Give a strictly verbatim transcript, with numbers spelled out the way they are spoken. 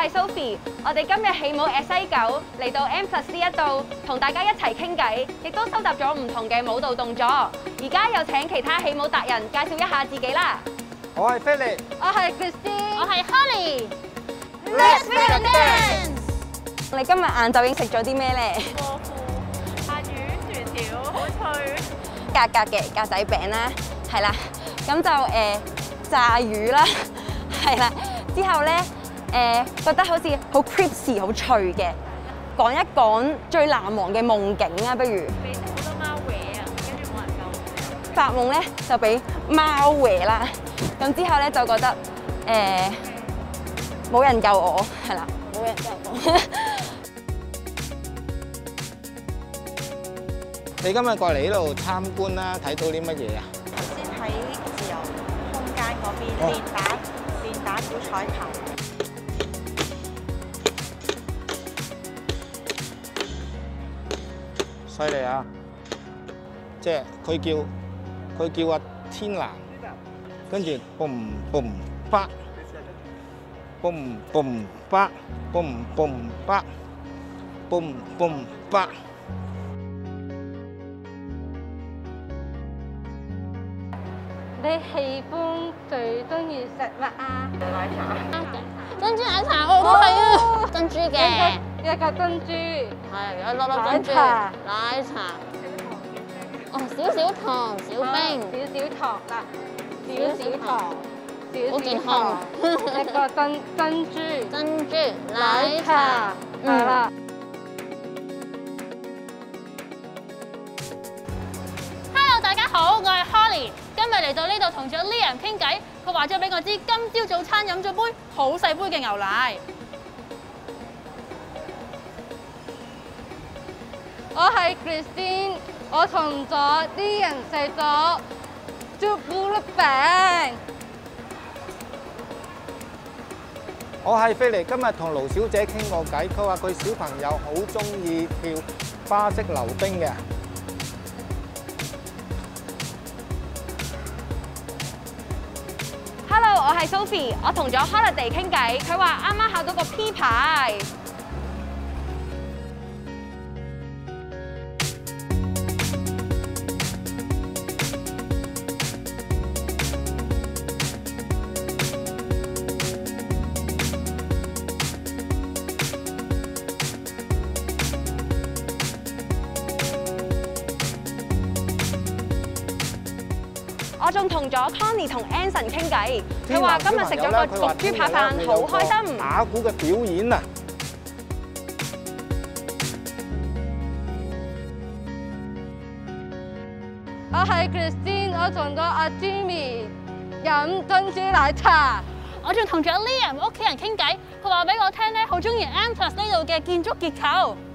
係 Sophie， 我哋今日起舞 at 西九嚟到 M plus 呢一度，同大家一齊傾偈，亦都收集咗唔同嘅舞蹈動作。而家有請其他起舞達人介紹一下自己啦。 我係菲力， 我係 Christine， 我係 Holly。 Let's make a dance！ 你今日晏晝已經食咗啲咩咧？ 過褲、蝦魚、薯條，好脆。 格格嘅格仔餅啦，係啦，咁就誒、呃、炸魚啦，係啦。之後咧誒、呃、覺得好似好 crispy 好脆嘅，講一講最難忘嘅夢境啊，不如。 俾好多貓搲啊，跟住冇人救。 發夢咧就俾貓搲啦，咁之後咧就覺得誒冇、呃、人救我，係啦，冇人救我。 你今日過嚟呢度參觀啦，睇到啲乜嘢啊？ 頭先喺自由空間嗰邊練打練打小彩球。 犀利啊！即係佢叫佢叫阿天藍，跟住 boom boom 巴 boom boom 巴 boom boom 巴 boom boom 巴。 你喜歡最中意食乜啊？ 奶茶。 珍珠奶茶我都係啊，珍珠嘅， 一個珍珠， 係有粒粒珍珠。 奶茶奶茶。哦，少少糖，少冰， 少少糖啦，少少糖， 好健康。 一個珍珍珠珍珠奶茶奶茶， 係啦。 Hello， 大家好，我係 Holly。今日嚟到呢度同咗 Liam 傾偈，佢話咗俾我知今朝早餐飲咗杯好細杯嘅牛奶。 我係 Christine， 我同咗啲人食咗朱古力餅。 我係菲力，今日同盧小姐傾過偈，佢話佢小朋友好中意跳花式溜冰嘅。 Hello， 我係 Sophie， 我同咗 Holiday 傾偈，佢話啱啱考到個 P 牌。我仲同咗 Connie 同 Anson 傾偈，佢話今日食咗個焗豬扒飯，好開心。 打鼓嘅表演啊！ 我係 Christine， 我同咗阿 Jimmy 飲珍珠奶茶。 我仲同咗 Liam 屋企人傾偈，佢話俾我聽咧，好中意 M plus 呢度嘅建築結構。